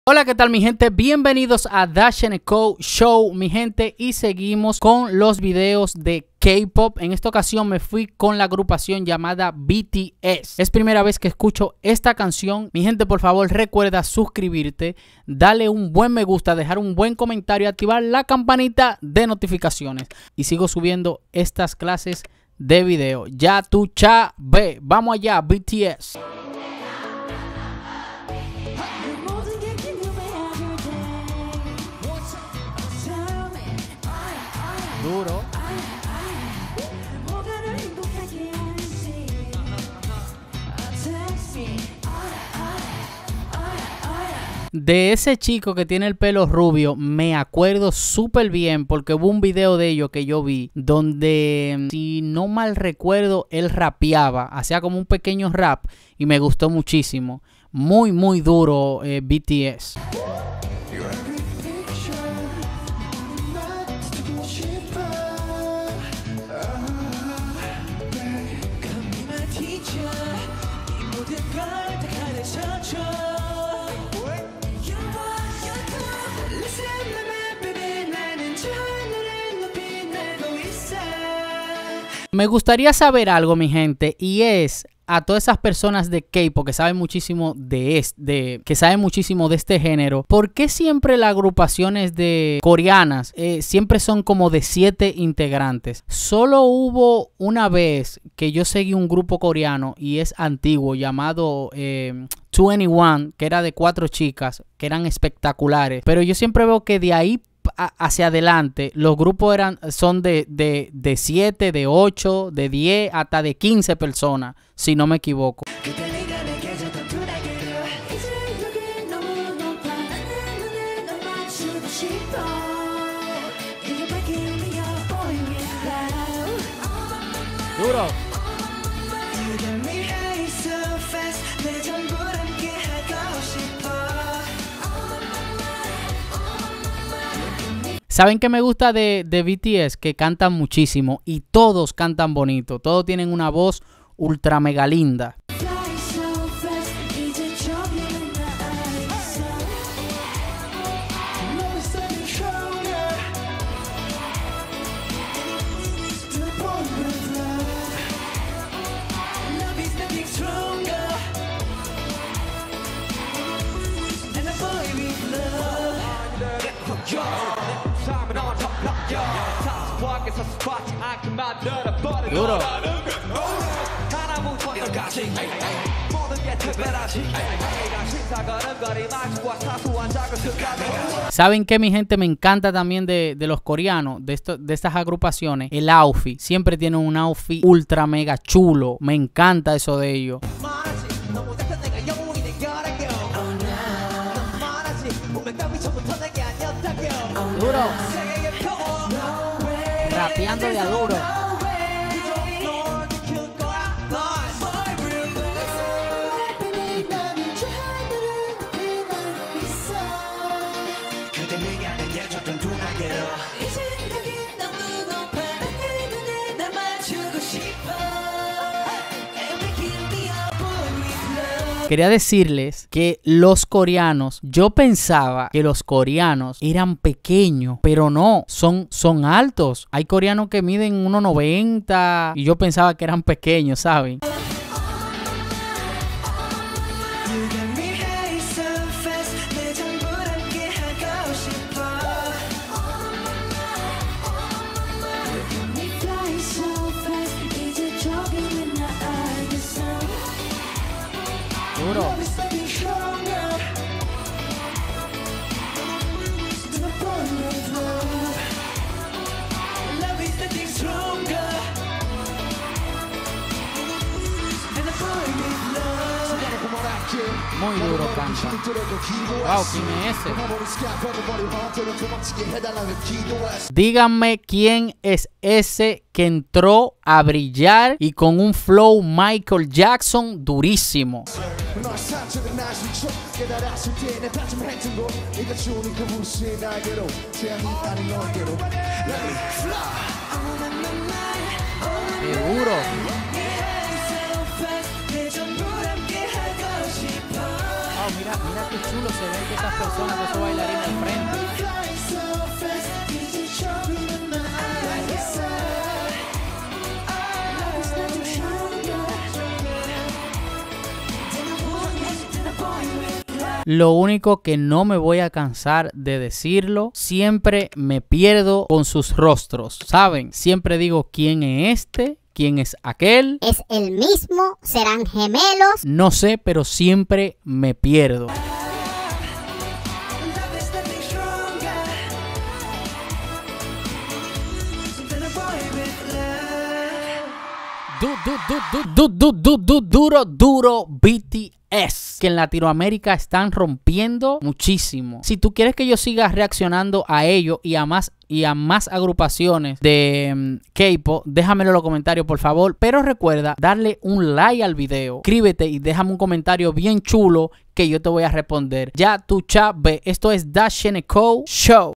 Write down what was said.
Hola, ¿qué tal mi gente? Bienvenidos a Dash & Co Show, mi gente, y seguimos con los videos de K-Pop. En esta ocasión me fui con la agrupación llamada BTS. Es primera vez que escucho esta canción. Mi gente, por favor, recuerda suscribirte, darle un buen me gusta, dejar un buen comentario y activar la campanita de notificaciones. Y sigo subiendo estas clases de video. Ya tú ve, vamos allá, BTS. Duro. De ese chico que tiene el pelo rubio me acuerdo súper bien porque hubo un video de ellos que yo vi donde, si no mal recuerdo, él rapeaba, hacía como un pequeño rap y me gustó muchísimo. Muy duro BTS. Me gustaría saber algo, mi gente, y es a todas esas personas de K-pop que saben muchísimo de este género, ¿por qué siempre las agrupaciones de coreanas siempre son como de 7 integrantes? Solo hubo una vez que yo seguí un grupo coreano y es antiguo llamado 2NE1, que era de 4 chicas que eran espectaculares, pero yo siempre veo que de ahí hacia adelante los grupos son de 7, de 8, de 10 hasta de 15 personas, si no me equivoco. Duro. ¿Saben qué me gusta de BTS? Que cantan muchísimo y todos cantan bonito. Todos tienen una voz ultra mega linda. Duro. ¿Saben qué, mi gente? Me encanta también de los coreanos, de estas agrupaciones, el outfit. Siempre tienen un outfit ultra mega chulo. Me encanta eso de ellos. Duro. Rapeando de a duro. Quería decirles que los coreanos, yo pensaba que los coreanos eran pequeños, pero no, son altos. Hay coreanos que miden 1,90 y yo pensaba que eran pequeños, ¿saben? Duro. Muy duro canta. Wow, ¿quién es ese? Díganme quién es ese que entró a brillar y con un flow Michael Jackson durísimo. Seguro. Oh, mira qué chulo se ven que esas personas, que esos bailarines al frente. Lo único que no me voy a cansar de decirlo, siempre me pierdo con sus rostros, ¿saben? Siempre digo quién es este, quién es aquel. ¿Es el mismo? ¿Serán gemelos? No sé, pero siempre me pierdo. Duro BTS, que en Latinoamérica están rompiendo muchísimo. Si tú quieres que yo siga reaccionando a ello y a más agrupaciones de K-pop, déjamelo en los comentarios, por favor. Pero recuerda darle un like al video, suscríbete y déjame un comentario bien chulo que yo te voy a responder. Ya tu chat ve, esto es Dasheneco Show.